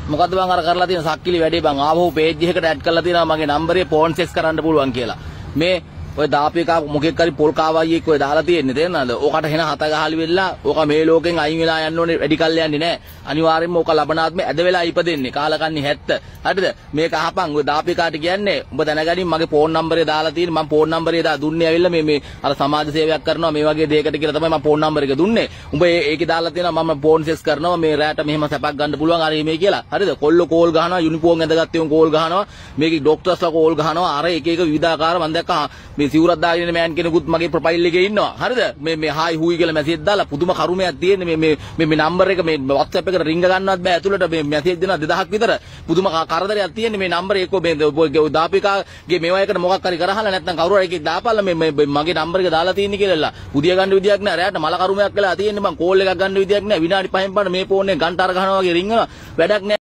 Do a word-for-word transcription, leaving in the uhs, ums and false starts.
මොකද්ද බං අර කරලා තියෙන සක්කිලි වැඩේ බං ආවෝ පේජ් එකකට ඇඩ් කරලා තියෙනවා මගේ නම්බරේ ෆෝන් සෙස් කරන්න පුළුවන් කියලා. මේ ඔය දාපේකා මොකෙක් හරි පොල් කාවයියෙක් ඔය දාලා තියෙන්නේ තේරෙනවද? ඕකට හෙන හත ගහලි වෙලා ඕක මේ ලෝකෙන් අයින් වෙලා යන්න ඕනේ වැඩි කල් යන්නේ නැහැ. අනිවාර්යෙන්ම ඕක ලබනාත්මේ ඇද වෙලා ඉපදෙන්නේ. කාලකන්ණි හැත්ත. හරිද? මේක අහපන් ඔය දාපේකාට කියන්නේ උඹ දැනගනින් මගේ ෆෝන් නම්බරේ දාලා තියෙන්නේ මම ෆෝන් නම්බරේ දා දුන්නේ ඇවිල්ලා මේ මේ අර සමාජ සේවයක් කරනවා මේ වගේ දෙයකට කියලා තමයි මම ෆෝන් නම්බර එක දුන්නේ. උඹ ඒකේ දාලා තියෙනවා මම ෆෝන් සෙස් කරනවා මේ රැට මෙහෙම සැපක් ගන්න පුළුවන් අර මේ කියලා. හරිද? කොල්ල කෝල් ගහනවා යුනිෆෝම් ඇඳගත්තේ උන් කෝල් ගහනවා. මේකේ ડોක්ටර්ස්ලා කෝල් ගහනවා. අර එක එක විවිධාකාර මම දැක්කා මේ සිවුරක් දාගෙන ඉන්න මෑන් කෙනෙකුත් මගේ ප්‍රොෆයිල් එකේ ඉන්නවා. හරිද? මේ මේ හායි හුයි කියලා මැසේජ් දාලා පුදුම කරුමයක් තියෙන්නේ මේ මේ මේ මේ නම්බර එක මේ WhatsApp එකට රින්ග ගන්නවත් බෑ ඇතුළට මේ මැසේජ් දෙනවා දෙදහක් විතර. පුදුම කරදරයක් තියෙන්නේ මේ නම්බර එක්ක මේ දාපිකාගේ මේවා එකට මොකක් හරි කරහලා නැත්නම් කවුරු හරි එකෙක් දාපල්ලා මේ මගේ නම්බර එක දාලා තියෙන්නේ කියලා. පුදිය ගන්න විදියක් නෑ. රැයට මල කරුමයක් වෙලා තියෙන්නේ මං කෝල් එකක් ගන්න විදියක් නෑ. විනාඩි පහෙන් පාන මේ ෆෝන් එක ගන්ටාර ගහනවා වගේ රින්ගනවා. වැඩක් නෑ.